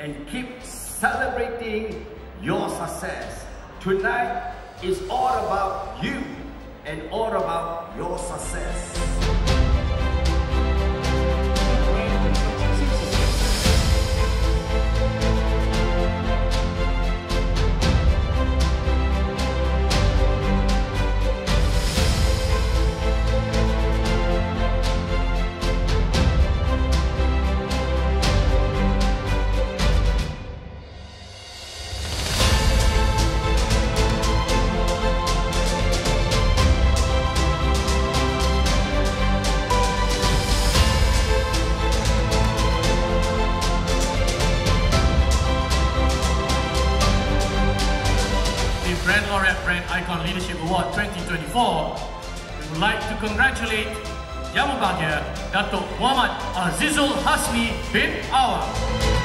and keep celebrating your success. Tonight is all about you and all about your success. Brand Laureate Brand Icon Leadership Award 2024, we would like to congratulate Yang Berbahagia Datuk Muhammad Azizul Hasmi bin Awang.